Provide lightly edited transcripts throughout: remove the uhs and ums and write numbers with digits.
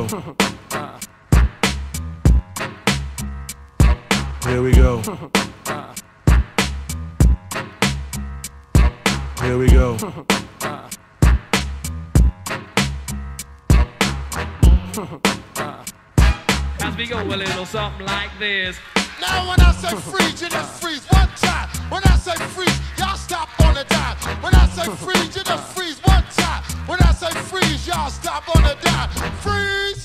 Here we go. Here we go. As we go a little something like this. Now when I say freeze, you just freeze one time. When I say freeze, y'all stop on the dime. When I say freeze, you just freeze one time. When I say freeze, y'all stop on the dime. Freeze!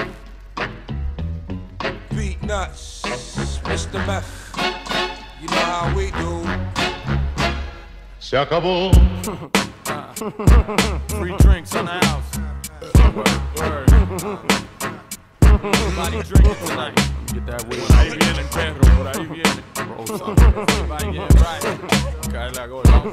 Beat nuts, Mr. Meth. You know how we do. Se acabó. Free drinks in the house. Word. Everybody drinking tonight. Get that way. Por ahí viene, perro. Por ahí viene. Everybody get right. Cállate gordo.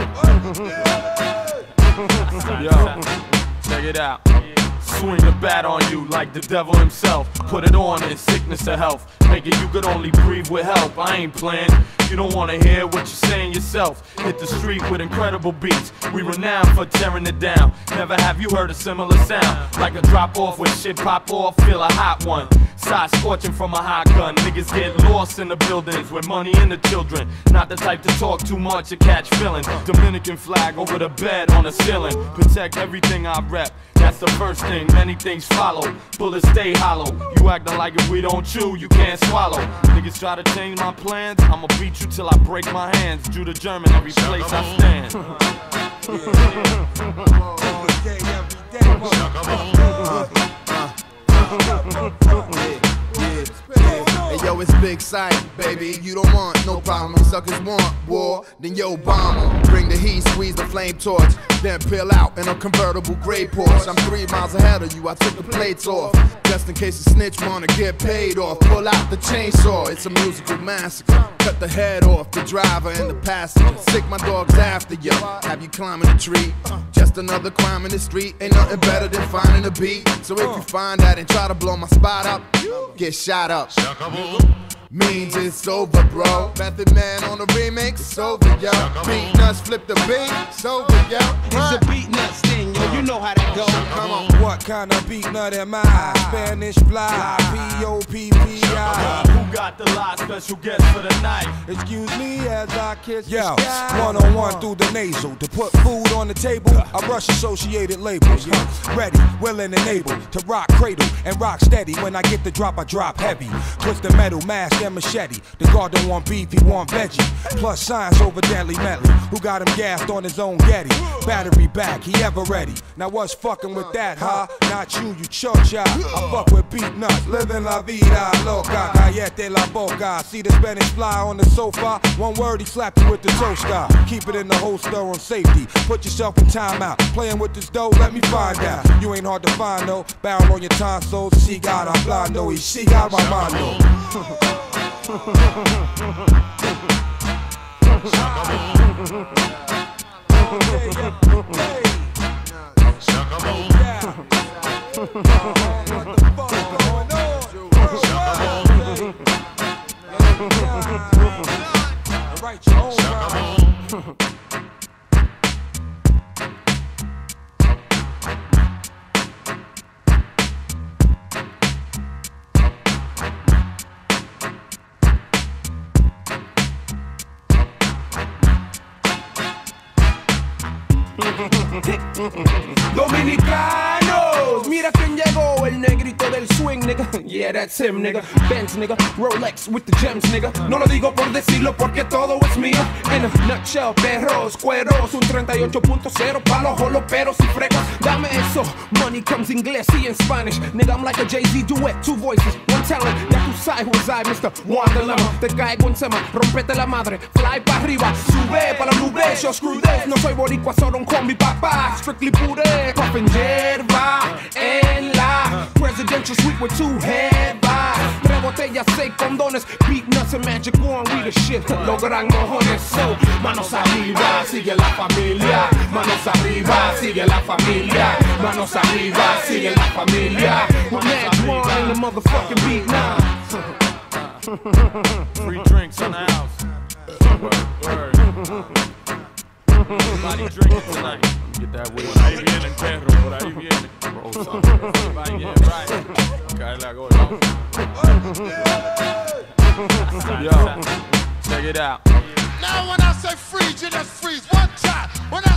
Yo, check it out. Swing the bat on you like the devil himself. Put it on in sickness or health. Make it you could only breathe with help. I ain't playing. You don't wanna hear what you're saying yourself. Hit the street with incredible beats. We renowned for tearing it down. Never have you heard a similar sound. Like a drop off when shit pop off. Feel a hot one. Side scorching from a hot gun. Niggas get lost in the buildings with money and the children. Not the type to talk too much or catch feelings. Dominican flag over the bed on the ceiling. Protect everything I rep. That's the first thing, many things follow. Bullets stay hollow. You acting like if we don't chew, you can't swallow. Niggas try to change my plans, I'ma beat you till I break my hands. Judah German, every place I stand. Hey yo, it's big sight, baby. You don't want no problem. You suckers want war, then yo bomber. Bring the heat, squeeze the flame torch, then peel out in a convertible gray Porsche. I'm 3 miles ahead of you. I took the plates off, just in case a snitch wanna get paid off. Pull out the chainsaw. It's a musical massacre. Cut the head off the driver and the passenger. Sick my dogs after you. Have you climbing a tree? Just another crime in the street. Ain't nothing better than finding a beat. So if you find that and try to blow my spot up, get shot up. Means it's over, bro. Method Man on the remix, it's over, yo. Beat nuts, flip the beat, it's over, yo. It's a beat nuts thing, yo. You know how that go. Come on. What kind of beat nut am I? Spanish fly, P-O-P-P-I. Who got the lot? Special guest for the night. Excuse me as I kiss the sky. One-on-one through the nasal. To put food on the table, I brush associated labels. Ready, willing, and able to rock cradle and rock steady. When I get the drop, I drop heavy. Twist the metal, mask and machete. The guard don't want beef, he want veggie. Plus science over deadly medley. Who got him gassed on his own Getty? Battery back, he ever ready. Now what's fucking with that, huh? Not you, you chocha. I fuck with beat nuts, living la vida loca. Cállate la boca. See the Spanish fly on the sofa. One word, he slap you with the toaster. Keep it in the holster on safety. Put yourself in timeout. Playing with this dough, let me find out. You ain't hard to find, no. Barrel on your tonsils. Cigar hablando y cigar mamando. Right, your own Dominicanos, mira quién llegó, el negrito del swing, nigga. Yeah, that's him, nigga. Benz, nigga. Rolex with the gems, nigga. No lo digo por decirlo porque todo es mío. In a nutshell, perros, cueros, un 38.0 pa' los joloperos y frecos. Dame eso. Money comes inglés y en Spanish. Nigga, I'm like a Jay-Z duet, 2 voices, 1 talent. Ya tú sabes who is I, Mr. Wonderland. Te caigo encima, rompete la madre. Fly pa' arriba, sube pa' la nube. Yo screw this, no soy boricua, solo con mi papá. Strictly pure, coffin yerba en la presidential suite with 2 headbars. 3 botellas, 6 condones. Beat nuts and magic one, we the shit. Los gran mojones, so manos arriba, sigue la familia. Manos arriba, sigue la familia. Manos arriba, sigue la familia. With Match One in the motherfucking beat nuts. Free drinks in the house. Word. Everybody drinking tonight. Get that weed. Por ahí viene el perro, por ahí viene. Roll something. Right, Cállate la gorda. Yo, check it out. Now when I say freeze, you just freeze one time. When I